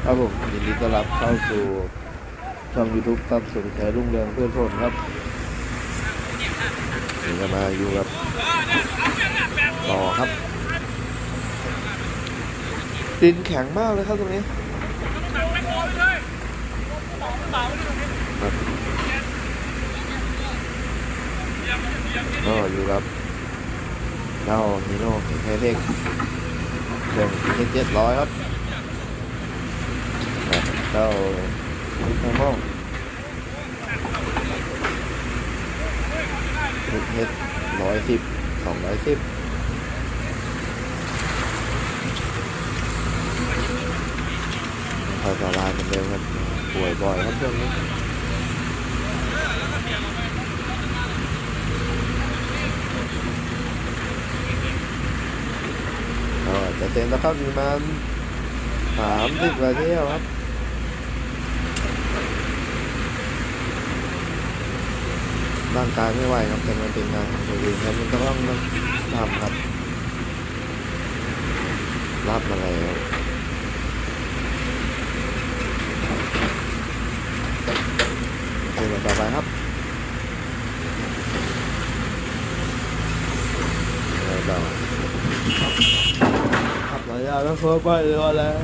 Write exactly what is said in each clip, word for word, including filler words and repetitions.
ครับผมยินดีต้อนรับเข้าสู่ช่อง ยูทูบ ตั้มสุขชัยรุ่งเรืองเพื่อนพลครับนี่ก็มาอยู่กับต่อครับดินแข็งมากเลยครับตรงนี้ก็อยู่กับเจ้าฮีโน่ไฮเทคเครื่องเอเจ็ดร้อยครับเจ้าลิทามองเฮดร้อยสิบสองร้อยสิบคอยสบายเหมือนเดิมครับป่วยบ่อยครับช่วงนี้ก็จะเซ็นแล้วครับประมาณสามสิบกว่าเที่ยวครับร่างกายไม่ไหวครับแต่มันเป็นงานของตัวเองครับมันก็ต้องทำครับรับมาแล้วเดี๋ยวต่อไปครับเราขับระยะก็เพิ่มไปเรื่อยแล้ว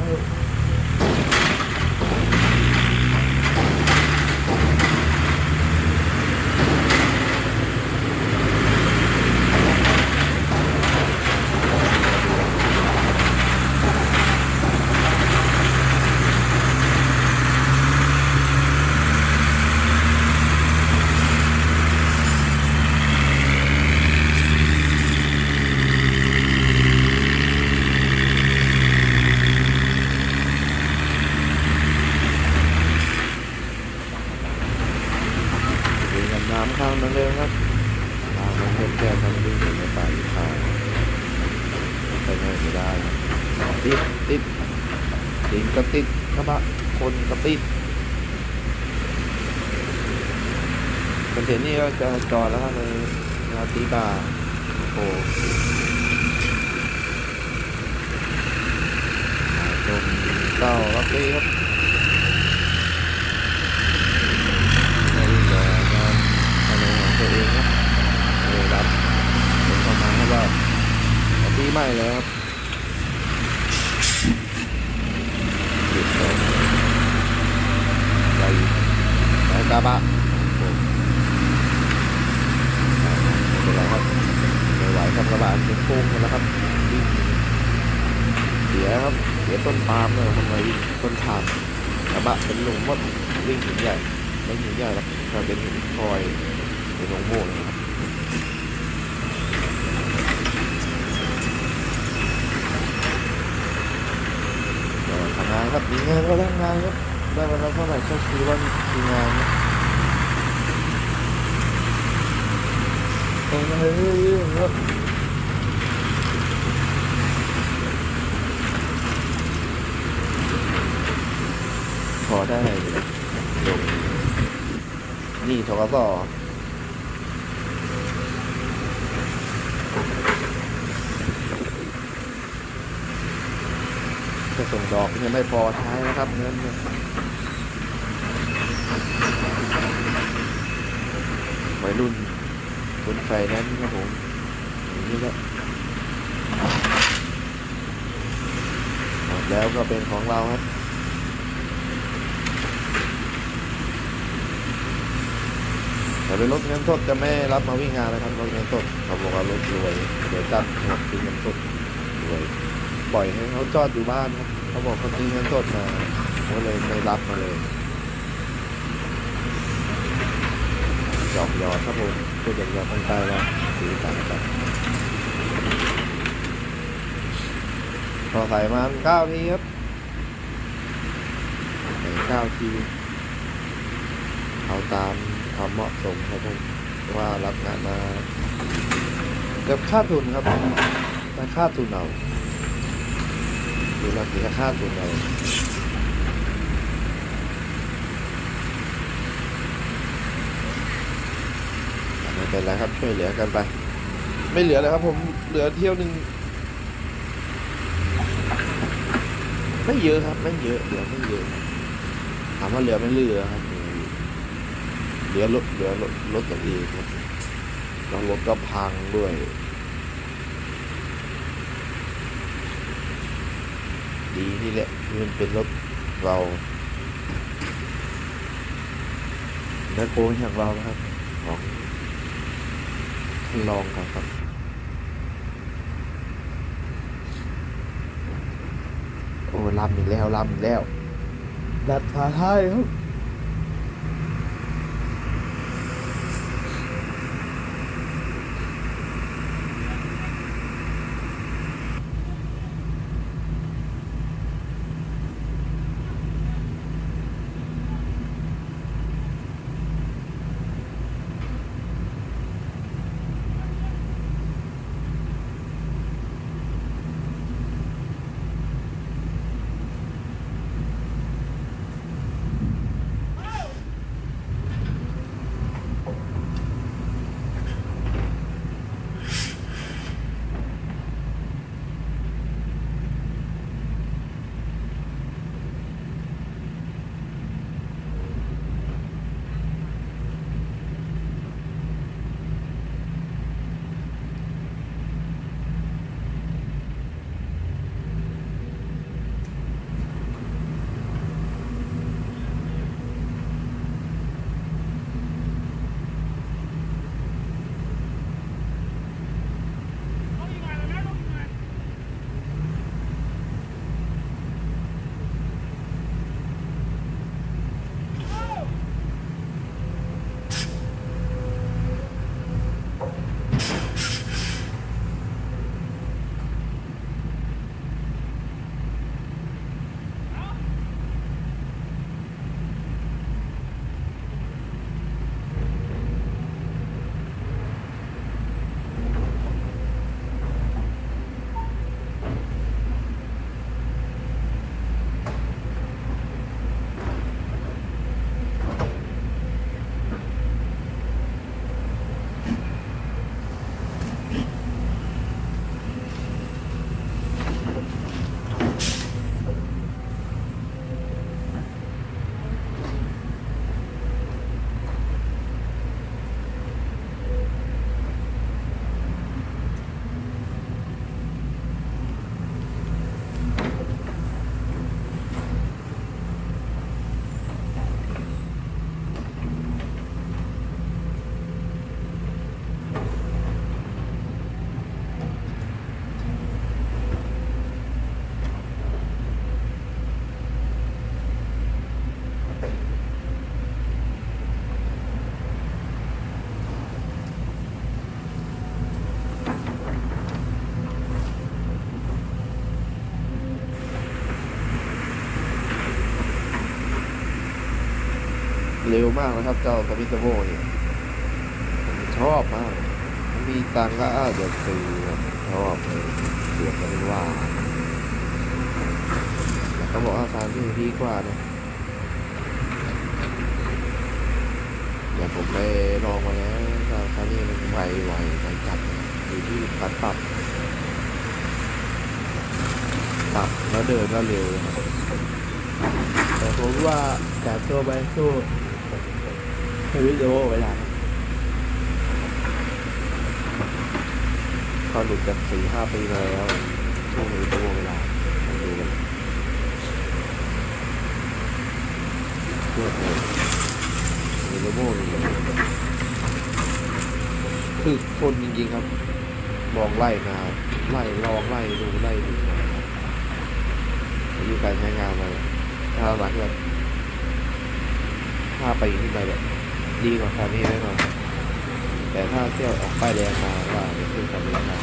น้ำข้างนั้นเลยครับน้ำมันเพิ่มแค่ทำดิ้งในป่าที่ขาไปไหนไม่ได้ติดติดดินก็ติดกระบะคนก็ติดคอนเทนต์นี่ก็จะจอดแล้วครับในนาตีบาโอ้ชมเต้าล็อกลี่ครับตัวเองครับเลยรับเป็นประมาณว่าตีใหม่แล้วครับติดเลยไปไปกระบะเป็นไรครับไม่ไหวครับกระบะเป็นโค้งแล้วครับวิ่งเสียครับเสียต้นปาล์มเลยทำไมวิ่งต้นทางกระบะเป็นหลุมมดวิ่งหินใหญ่ไม่หินใหญ่ครับถ้าเป็นหินคอยเป็นโงโม่นะครับทำงานครับมีงานก็ทำงานครับได้วันละเท่าไหร่ก็คือว่ามีงานโอ้ยครับพอได้ลงนี่ทกศจะส่งดอกยังไม่พอใช้นะครับเงินวัยรุ่นคนไฟนั้นครับผมนี่แหละหมดแล้วก็เป็นของเราครับแต่เป็นรถเงินสดจะไม่รับมาวิ่งงานนะครับรถเงินสดเขาบอกว่ารถรวยเดี๋ยวจัดหมดซื้อเงินสดรวยปล่อยให้เขาจอดอยู่บ้านครับเขาบอกเขาซื้อเงินสดมาก็เลยไม่รับมาเลยจอกยอครับผมพูดอย่างยอคนใต้ว่าซื้อต่างกันพอใส่มาเก้าทีครับเก้าทีเอาตามความเหมาะสมครับผมว่ารับงานมาเกือบค่าทุนครับแต่ค่าทุนเอาดูรับเสียค่าทุนเอาไม่เป็นไรครับช่วยเหลือกันไปไม่เหลือเลยครับผมเหลือเที่ยวหนึ่งไม่เยอะครับไม่เยอะเหลือไม่เยอะถามว่าเหลือไม่เหลือครับเหลือรถเหลือรถรถอย่างเองครับแล้วรถก็พังด้วยดีนี่แหละมันเป็นรถเราแมคโครอย่างเรานะครับของท่านรองครับครับโอ้ลำอีกแล้วลำอีกแล้วดัดฝาท้ายครับเร็วมากนะครับเจ้าคามิโตโมเนี่ยผมชอบมากมีตังก็อาจจะซื้อชอบเลยเสียงมันว่าแต่เขาบอกว่าซานที่ดีกว่านะอย่าผมไปลองมาแล้วซานนี่มันไวไวไวจัดอยู่ที่ปัดปรับปรับแล้วเดินก็เร็วแต่ผมว่าจากตัวไปสู้วิดีโอเวลาเขาหลุดจากสี่ห้าปีมาแล้วช่วงวิดีโอเวลาต้องดูกันเพื่อให้วิดีโอนี่คือคนจริงๆครับลองไล่มาไล่ลองไล่ดูไล่ดูอายุการใช้งานมาถ้าหลังจากถ้าไปขึ้นไปแบบดีกว่าซานี่แน่นอนแต่ถ้าเที่ยวออกป้ายแดงมาว่าจะขึ้นซานี่มา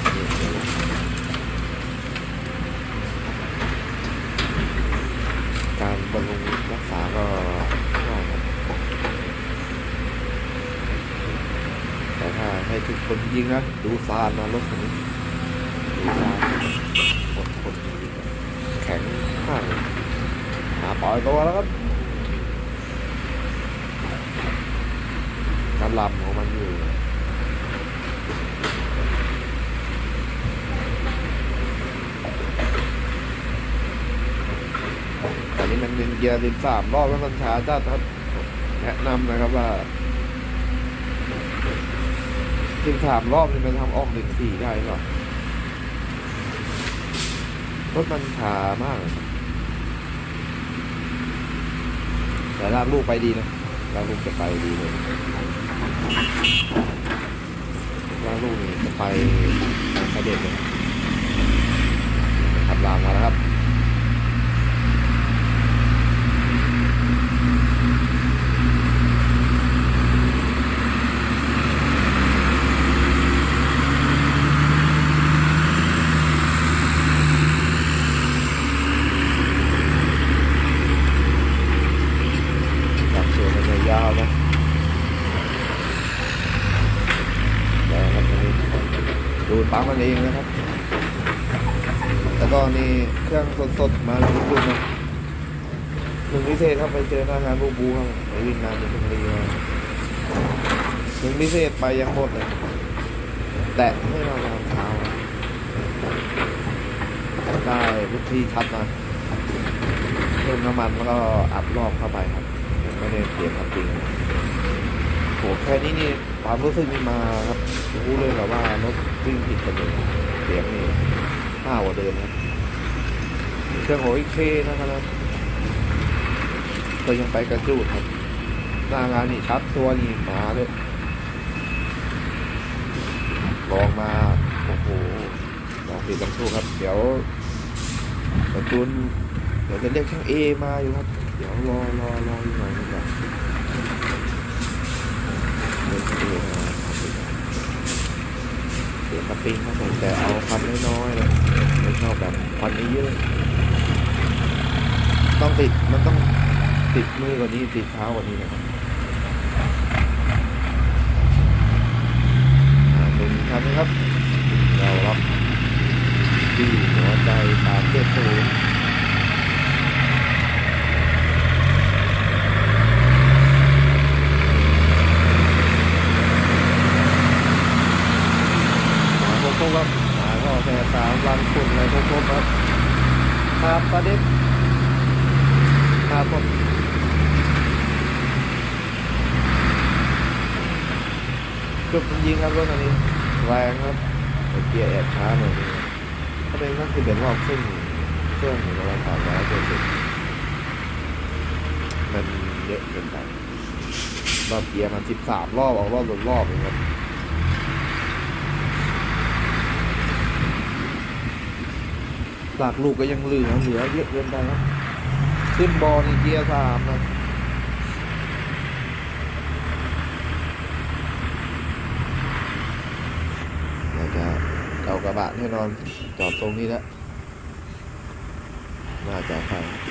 การบำรุงรักษาก็ง่ายครับแต่ถ้าให้ทุกคนยิงนะดูซานมารถคันนี้ดูซานอดทนแข็งมากหาปล่อยตัวแล้วครับการลำของมันอยู่นี้มันเป็นเกียร์สิบสามรอบแล้วมันช้าจัดครับแนะนำนะครับว่าสิบสามรอบนี่มันทำออกหนึ่งสี่ได้หรอรถมันช้ามากแต่ลากลูกไปดีนะลากลูกจะไปดีเลยลากลูกนี่จะไปกระเด็นเลยขับรางมาแล้วครับยาวนะแล้วครับตรงนี้ดูปั๊มมันเองนะครับแล้วก็นี่เครื่องสดๆมาแล้วดูนะหนึ่งพิเศษครับไปเจอหน้างานบูบูครับไปวิ่งงานในชลบุรีมาหนึ่งพิเศษไปยังหมดเลยแตะให้เราตอนเช้าได้ลูกที่ชัดมาเพิ่มน้ำมันแล้วก็อัดรอบเข้าไปครับไม่ได้เปลี่ยนครับจริงโหแค่นี้นี่ความรู้สึกนี่มาครับรู้เลยแบบว่ารถวิ่งผิดกันเลยเสียงนี่ห้าวกว่าเดิมครับเครื่องโหยเคนะครับก็ยังไปกระจูดครับหน้างานนี่ชัดตัวนี่มาเลยลองมาโอ้โหลองผิดลองถูกครับเดี๋ยวกระจูนเดี๋ยวจะเรียกช่างเอมาอยู่ครับเดี๋ยวรอรอรออีกหน่อยนึงก่อนเดี๋ยวจะดูนะเดี๋ยวมาปิ้งครับผมแต่เอาควันน้อยๆเลยไม่ชอบแบบควันเยอะต้องติดมันต้องติดมือกว่านี้ติดเท้ากว่านี้นะครับตรงนี้ครับนะครับเรารับที่หัวใจสามเจ็ดศูนย์ครบครับหาก็แค่สามวันฝุ่นอะไรครบครับครับประเด็นครับผมจุดยิงครับรถคันนี้แรงครับเกียร์แอบช้าหน่อยนึงถ้าเป็นก็คือเป็นรอบครึ่งเครื่องของเราสามร้อยเจ็ดสิบมันเยอะเกินไปรอบเกียร์มันสิบสามรอบออกรอบรอบเองครับหลักลูกก็ยังเหลือเหลือเยอะเกินไปครับขึ้นบอลเกียร์สามนะเราจะเอากระบะแน่นอนจอดตรงนี้แล้วน่าจะไป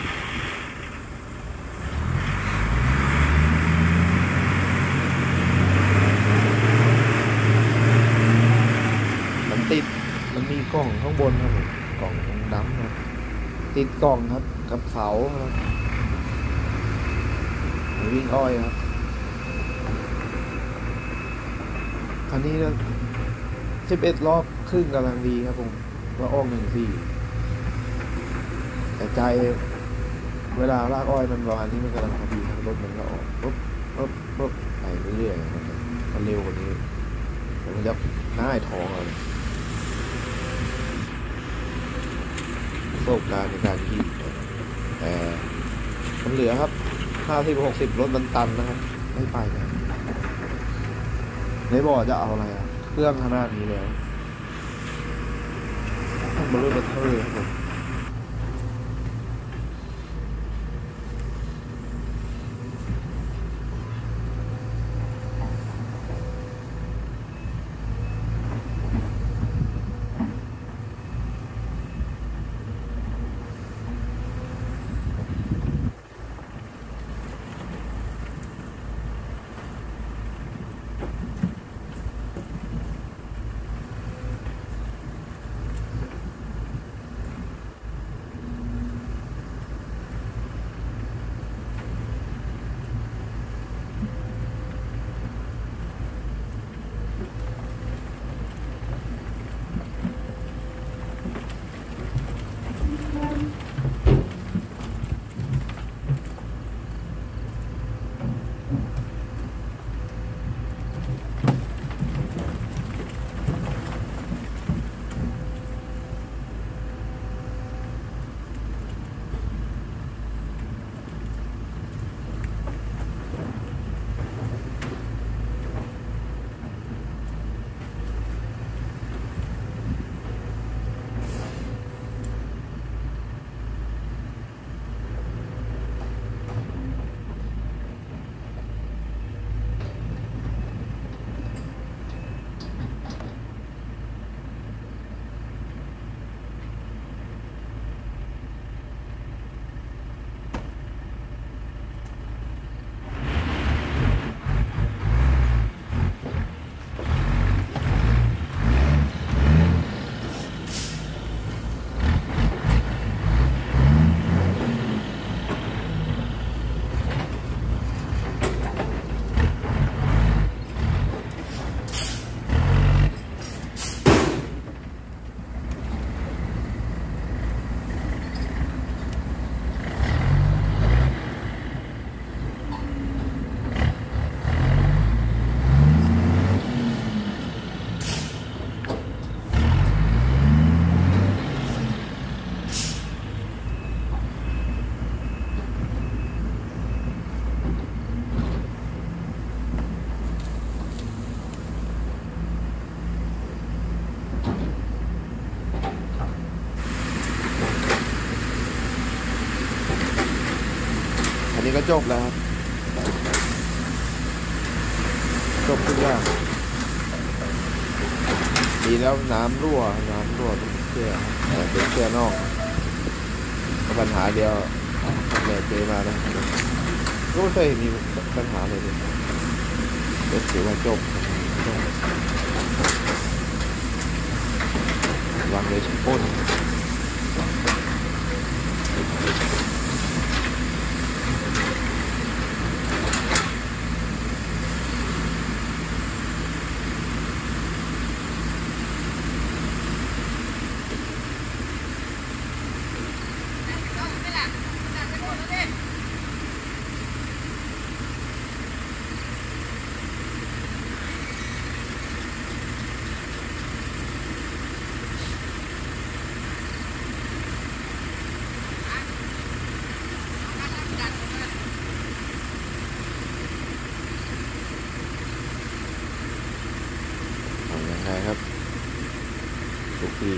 มันติดมันมีกล้องข้างบนครับผมกล่องดำครับติดกล่องครับกับเสาครับวิ่งอ้อยครับคันนี้นะสิบเอ็ดรอบครึ่งกำลังดีครับผมว่าออกหนึ่งสี่แต่ใจเวลาลากอ้อยมันประมาณนี้มันกำลังพอดีครับรถมันก็ออกปุ๊บปุ๊บปุ๊บไปเรื่อยๆมันเร็วกว่านี้มันจะน่าให้ท้องเลยประสบการณ์ในการขี่แต่มันเหลือครับห้าสิบหกสิบรถมันตันนะครับไม่ไปนะในบ่อจะเอาอะไรอ่ะเครื่องขนาดนี้แล้วต้องมาลุ้นมาเท่าเลยครับผมนี้ก็จบแล้วครับจบทุกอย่างดีแล้วน้ำรั่วน้ำรั่วเป็นเสื้อแต่เป็นเสื้อนอกปัญหาเดียวเนี่ยเจอมานะก็ไม่เคยมีปัญหาเลยเลยก็ถือว่าจบวางเลยชิ้นป้นครับทุกที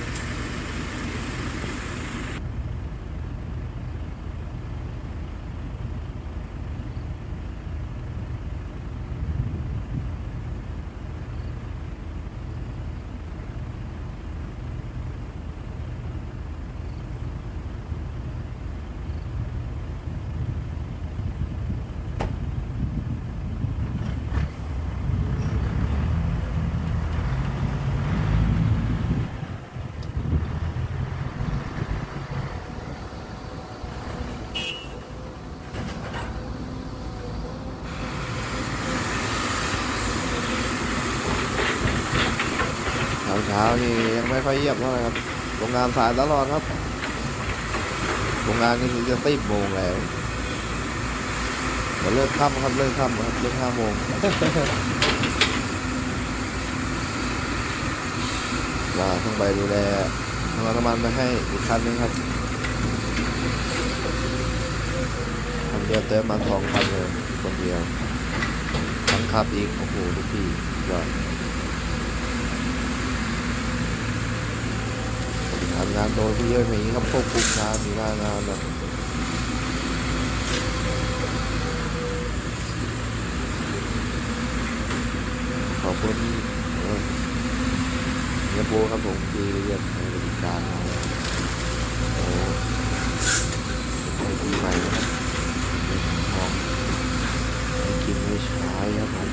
เช้านี่ยังไม่ค่อยเยียบเท่าไหร่ครับโรงงานสายตลอดครับโรงงานนี่จะสิบโมงแล้วเลิกค่ำครับเลิกค่ำครับเลิกห้าโมงว่าต้องไปดูแลทำน้ำมันมาให้อีกคันนึงครับคันเดียวเติมมาสองคันเลยคนเดียวทั้งขับอีกโอ้โหทุกที่ยอดทำงานโดยที่เยอะอย่างนี้ครับควบคุมงานมีหน้างานแบบขอบคุณเงี้ยโบครับผมที่เรียกในบริการโอ้ในปีใหม่นะครับทองไม่กินไม่ใช้ครับผม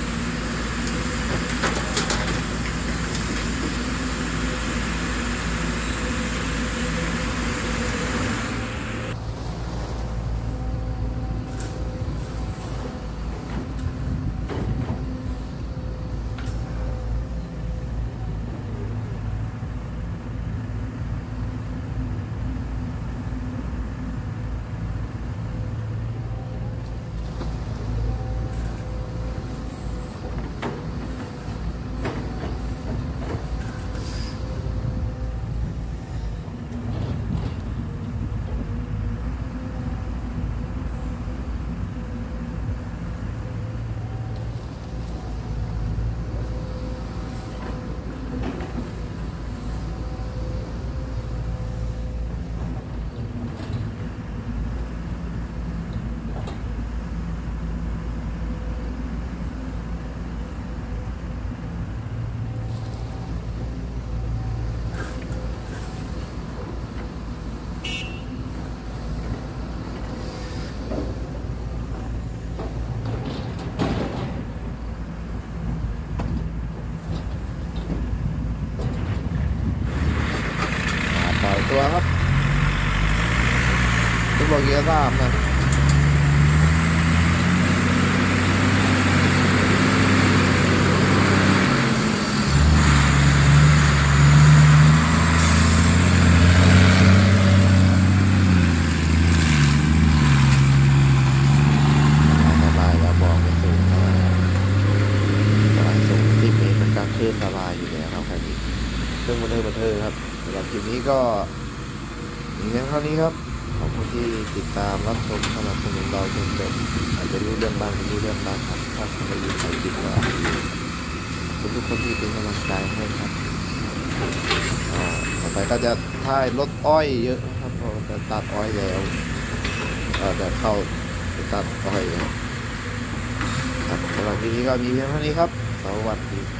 ตัวครับทุกโลเกียร์สามนะขึ้นสบายอยู่แล้วครับคันนี้เครื่องมอเตอร์มอเตอร์ครับสำหรับคลิปนี้ก็มีเพียงเท่านี้ครับขอบคุณที่ติดตามรับชมสนับสนุนเราจนจบอาจจะรู้เรื่องบ้างไม่รู้เรื่องบ้างครับถ้าคุณไม่รู้ใครติดก็ขอบคุณทุกคนที่เป็นกำลังใจให้ครับต่อไปก็จะถ่ายรถอ้อยเยอะครับเพราะจะตัดอ้อยแล้วก็จะเข้าตัดอ้อยครับครับสำหรับทีนี้ก็มีเพียงเท่านี้ครับสวัสดี